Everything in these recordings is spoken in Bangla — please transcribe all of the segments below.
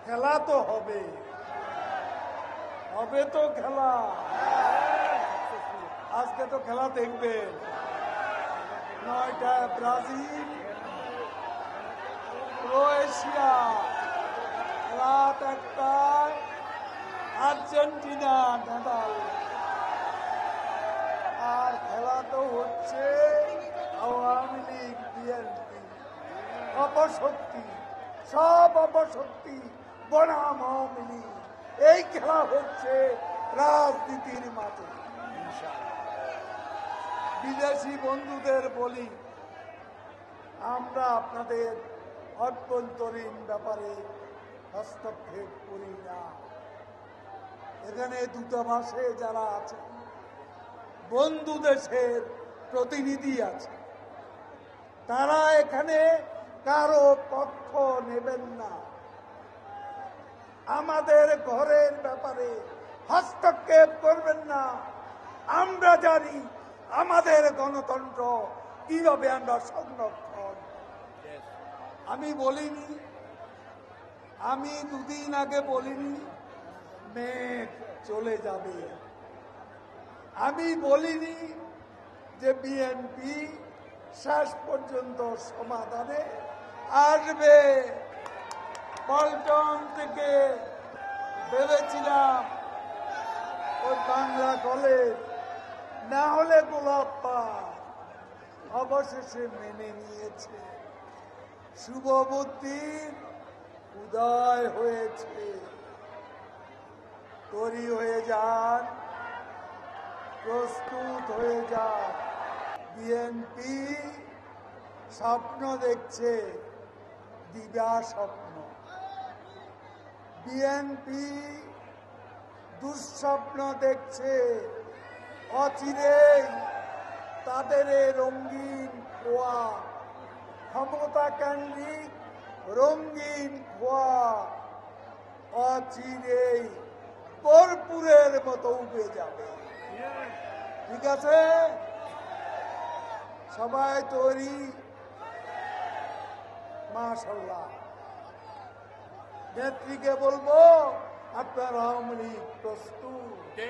খেলা তো হবে, হবে তো খেলা। আজকে তো খেলা দেখবেন। 9টায় ব্রাজিল, ক্রোয়েশিয়া, রাত 1টায় আর্জেন্টিনা, নেদাল। আর খেলা তো হচ্ছে আওয়ামী লীগ, বিএনপি, অপশক্তি, সব অপশক্তি বনাম আওয়ামী লীগ। এই খেলা হচ্ছে রাজনীতির মাঠে। বিদেশি বন্ধুদের বলি, আমরা আপনাদের অভ্যন্তরীণ ব্যাপারে হস্তক্ষেপ করি না। এখানে দূতাবাসে যারা আছে, বন্ধু দেশের প্রতিনিধি আছে, তারা এখানে কারো পক্ষ নেবেন না। আমাদের ঘরের ব্যাপারে হস্তক্ষেপ করবেন না। আমরা জানি আমাদের গণতন্ত্র কিভাবে আমরা সংরক্ষণ। আমি বলিনি, আমি দুদিন আগে বলিনি মেঘ চলে যাবে। আমি বলিনি যে বিএনপি শেষ পর্যন্ত সমাধানে আসবে। পল্টন থেকে ভেবেছিলাম ওই বাংলা কলেজ, না হলে গোলাপ পাড়, অবশেষে মেনে নিয়েছে। শুভবুদ্ধির উদয় হয়েছে। তৈরি হয়ে যান, প্রস্তুত হয়ে যান। বিএনপি স্বপ্ন দেখছে, দিবা স্বপ্ন। বিএনপি দুঃস্বপ্ন দেখছে। অচিরেই তাদের রঙিন খোয়া, ক্ষমতা কেন্দ্রিক রঙিন খোয়া অচিরেই কর্পূরের মতো উঠে যাবে। ঠিক আছে, সবাই তৈরি? মাশাআল্লাহ। নেত্রীকে বলবো, আপনার আওয়ামী লীগ প্রস্তুত।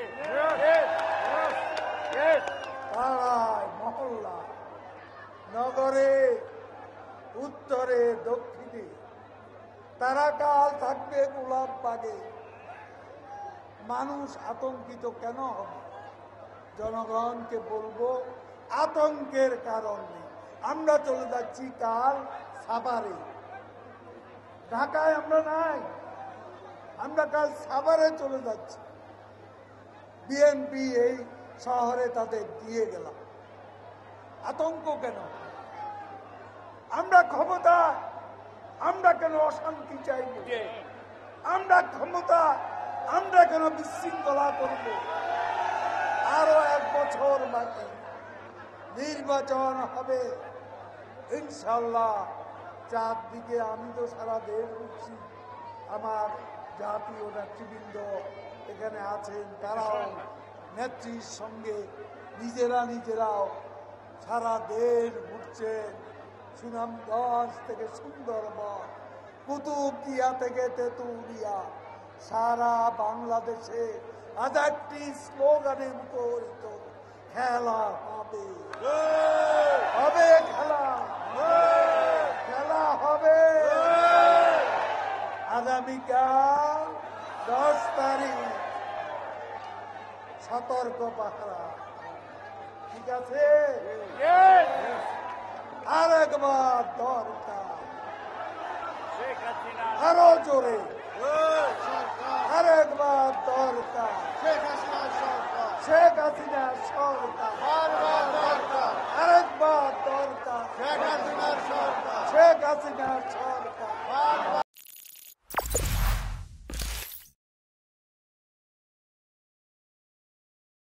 পাড়ায়, মহল্লা, নগরে, উত্তরে, দক্ষিণে তারা কাল থাকবে গোলাপ বাগে। মানুষ আতঙ্কিত কেন হবে? জনগণকে বলবো, আতঙ্কের কারণ নেই। আমরা চলে যাচ্ছি কাল সাভারে। ঢাকায় আমরা নাই, আমরা কাল সাভারে চলে যাচ্ছি। বিএনপি এই শহরে তাদের দিয়ে গেলাম। আতঙ্ক কেন? আমরা ক্ষমতা, আমরা কেন অশান্তি চাইব? আমরা ক্ষমতা, আমরা কেন বিশৃঙ্খলা করব? আরো 1 বছর বাকি, নির্বাচন হবে ইনশাল্লাহ। চারদিকে আমি তো সারা দেশ ঘুরছি, আমার জাতীয় নেতৃবৃন্দ এখানে আছেন, তারাও নেত্রীর সঙ্গে নিজেরাও সারা দেশ ঘুরছেন। সুনামগঞ্জ থেকে সুন্দরবন, কুতুবদিয়া থেকে তেঁতুলিয়া, সারা বাংলাদেশে আজ একটি স্লোগানে মুখরিত, খেলা হবে, হবে খেলা, খেলা হবে। আগামীকাল 10 তারিখ সতর্ক পাহারা। ঠিক আছে? আরেকবার দরকার, আরো জোরে, আরেকবার দরকার, শেখ হাসিনা সরকার।